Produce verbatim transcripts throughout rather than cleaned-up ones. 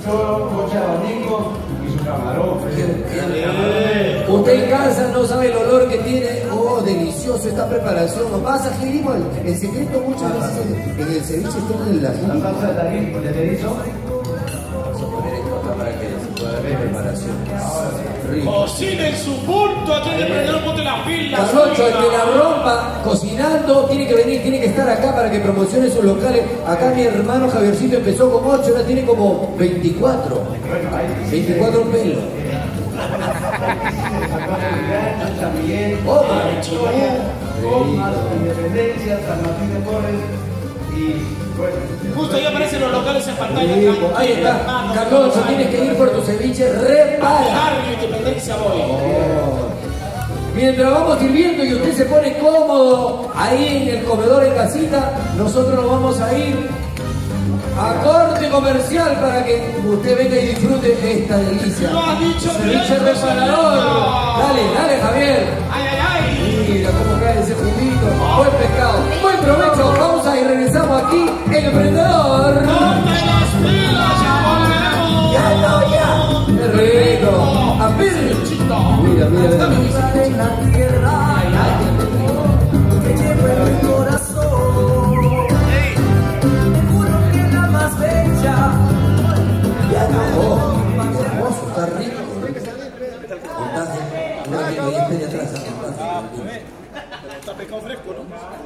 Choro, coche de abanico y su camarón. Eh, Usted en casa no sabe el olor que tiene. Oh, delicioso esta preparación. ¿No pasa, Jerimo? El, el secreto muchas veces en el ceviche está en el ají. La salsa de tajín con el erizo. Vamos a poner esto acá para que se pueda ver preparación. Cocina en su punto, antes de prender un punto las pilas. Carloncho, el que la rompa cocinando tiene que venir, tiene que estar acá para que promocione sus locales. Acá mi hermano Javiercito empezó con ocho, ahora tiene como veinticuatro. veinticuatro pelos. San Miguel, Comas, Independencia, San Martín de Porres y bueno. Justo ahí aparecen los locales en pantalla. Ahí está, Carloncho, tienes que ir por tu ceviche, repara. Barrio Independencia voy. Oh. Mientras vamos sirviendo y usted se pone cómodo ahí en el comedor en casita, nosotros nos vamos a ir a corte comercial para que usted venga y disfrute esta delicia. Lo has dicho ceviche bien, reparador. Dale, dale, Javier. Ay, ay, ay. Mira cómo cae ese juguito. Buen pescado. Buen provecho. Pausa y regresamos aquí en Emprendedor. ¡Ponte las pilas! ¡Ya volvemos! ¡Ya no, ya! ¡Qué rico! ¡A ver! Mira, mira, mira. En la tierra, que llevo en mi corazón. Te juro que es la más bella. Oh, qué hermoso, está rico. Contaje. No hay que ir de atrás a contaje. Está pescado fresco, ¿no?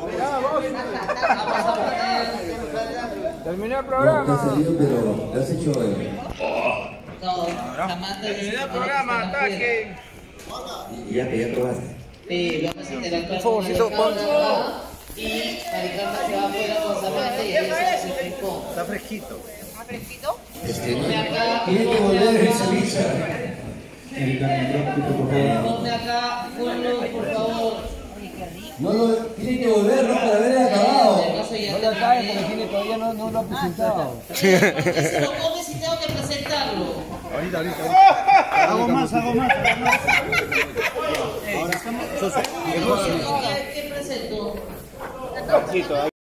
Terminó el No, programa. te ha salido, pero te has hecho. Eh, No, jamás te Terminó el programa, ataque. y ya que ya probaste. Sí, vamos a interactuar Un favorcito, con el pescado y Maricarmen se va afuera con Samantha y ella se acercó. Está fresquito. Este, Ponme acá, tiene que volver el ceviche. ponme acá, ponlo, por favor. No, no, tiene que volver, ¿no? Para ver el acabado. Si acaso ya No lo trae porque tiene, todavía no, no lo ha presentado. se lo comes y tengo que presentarlo. Ahorita, ahorita. Hago más, hago más. ¿Qué presento?